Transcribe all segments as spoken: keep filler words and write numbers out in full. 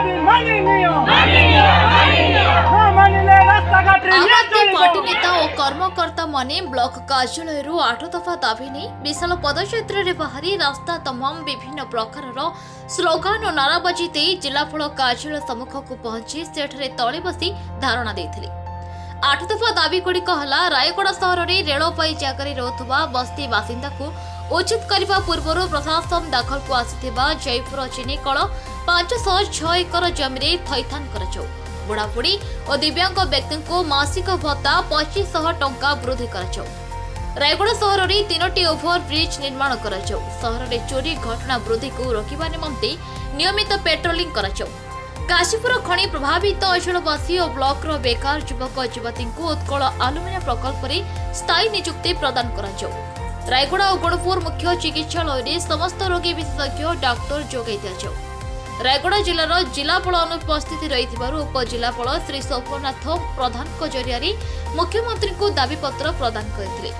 Party नेता और कर्मकर्ता माने ब्लॉक कार्यालय आठ दफा दाबी नहीं विशाल पदयात्रा रे बाहरी रास्ता तमाम विभिन्न प्रकार स्लोगान और नाराबाजी दे जिलापाल कार्यालय सम्मुख को पहुंची सेठरे तले बसी धारणा देथिले। आठ दफा दाबी गुड़िक है रायगड़ा सहर में रेलपाई जगह रोथुवा बस्ती बासिंदा को उचित करने पूर्व प्रशासन दाखल को आसिथिबा जयपुर चीनी कल पांच सौ छह एकर जमी थैथान कर बुढ़ाबुढ़ी और दिव्यांग व्यक्ति को मासिक भत्ता पच्चीस टंका वृद्धि कर रायगड़ा सहर में तीनोटी ओभर ब्रिज निर्माण कर सहर में चोरी घटना वृद्धि को रोकवा निमंते नियमित पेट्रोलिंग कर काशीपुर खनि प्रभावित अंचलवासी और ब्लॉक बेकार युवक युवती को उत्कल आलुमिनियम प्रकल्प में स्थायी नियुक्ति प्रदान कर रायगड़ा और गुणपुर मुख्य चिकित्सालय समस्त रोगी विशेषज्ञ डाक्टर जोगाई दिया। रायगड़ा जिलार जिलापाल अनुपस्थित रही उपजिलापाल श्री सोमनाथ प्रधान जरिया मुख्यमंत्री को दाबीपत्र प्रदान करते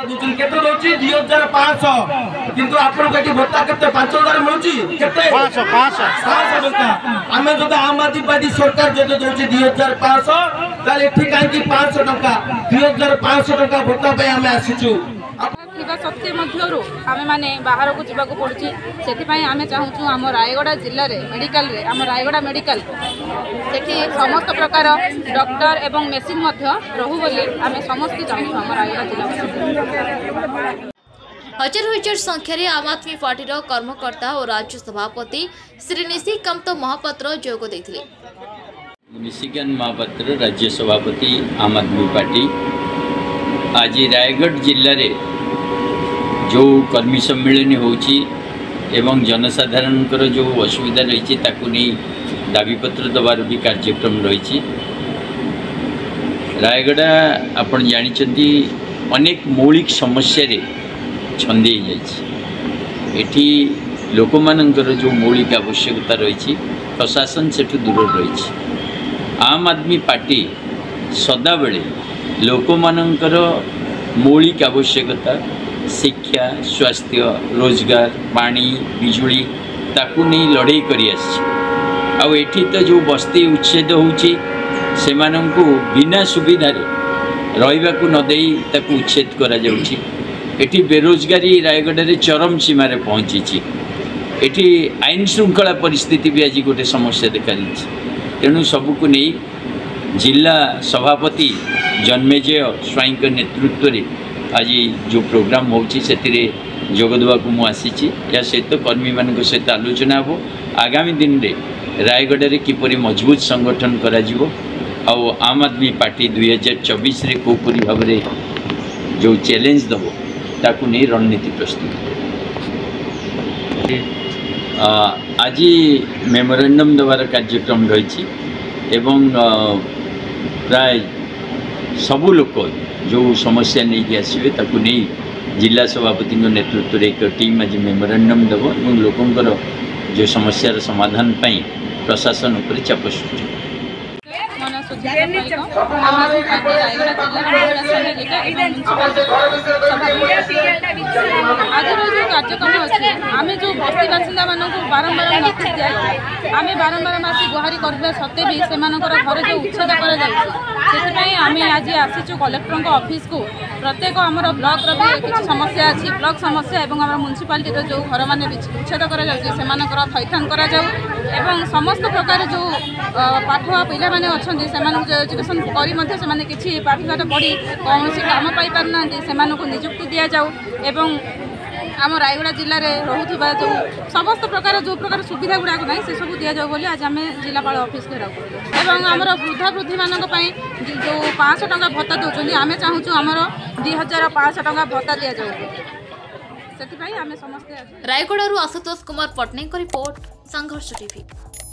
आम आदमी पार्टी सरकार जो दुई हजार पांच कहीं पांच टका दुई हजार पांच टका भत्ता आम आसीचु सत्य मध्यरु आमे माने बाहर को जीवा को पड़ुची सेति आमे चाहूँ आम रायगड़ा जिले में मेडिकल रे आम रायगड़ा मेडिकल सेठी समस्त प्रकार डॉक्टर एवं मेसीन मध्य रहू बोली आमे समस्त चाहूँ आम रायगड़ा जिला। हजार हजार संख्यार आम आदमी पार्टी कर्मकर्ता और राज्य सभापति श्री निशिकांत महापात्र जोग देथिले। निशिकांत महापात्र राज्य सभापति आम आदमी पार्टी आज रायगढ़ जिले में जो कर्मी सम्मेलन होची एवं जनसाधारण जो असुविधा रही नहीं दाबीपत्र दबार भी कार्यक्रम रही रायगड़ा आपण जानी अनेक मौलिक समस्या छंदे जाइए लोक मानकर जो मौलिक आवश्यकता रही प्रशासन से दूर रही आम आदमी पार्टी सदा बेले लोक मानकर मौलिक आवश्यकता शिक्षा स्वास्थ्य रोजगार पानी बिजुली ताकू नहीं लड़ाई कर एठी तो जो बस्ती उच्छेद होची सेमानंकु बिना सुविधा रहिबा को न देई ताकू उच्छेद करा जाउची। एठी बेरोजगारी रायगढ़ रे चरम सीमा रे पहुंची एठी आईन श्रृंखला परिस्थिति भी आज गोटे समस्या देखा दी तेणु सबको नहीं जिला सभापति जन्मेजय स्वाई नेतृत्व रे आज जो प्रोग्राम होची सेतिरे जोगदवा को मु आसीची या सहित कर्मी मान सहित आलोचना हो आगामी दिन रे रायगढ़ रे किपरि मजबूत संगठन करा जिवो आउ आम आदमी पार्टी दुई हजार चौबीस रे कोपरी भाव रे जो चैलेंज दबो ताकू नहीं रणनीति प्रस्तुत आज मेमोरेंडम दबार कार्यक्रम रही एवं प्राय सबू लोक जो समस्या नहीं कि आसवे ताकू नहीं जिला सभापति नेतृत्व एक टीम आज मेमोरेंडम देव और लोकंर जो समस्यार समाधान पाई प्रशासन उपर चाप सृष्टि आज जो कार्यक्रम अच्छे आम जो बस्ती बासिंदा मानक बारंबार नोटिस दिया आम बारंबार आसी गुहारी करवा सत्वे भी से घर जो उच्छेद कर आज आसीचु कलेक्टर ऑफिस को प्रत्येक आम ब्लॉक किसी समस्या अच्छी ब्लॉक समस्या और म्युनिसिपालिटी जो घर मान उच्छेद कर थैथान कर समस्त प्रकार जो पाठुआ पिला माने अच्छे से एजुकेशन कर किसी पाठशाठ पढ़ी कौन काम पाई पारना से निजुक्ति दि जाऊ एवं आम रायगड़ा जिले में रोथुवा जो समस्त प्रकार जो प्रकार सुविधा गुड़ाक ना से सब दि जाऊ आज आम जिलापाल ऑफिस घेराव एवं आमर वृद्धा वृद्धि मानक जो पाँच टका भत्ता दौरान आम चाहूँ आमर दुई हजार पाँच टका भत्ता दि जाऊ से समस्ते। Rayagada Ashutosh Kumar Pattnaik report Sangharsh TV.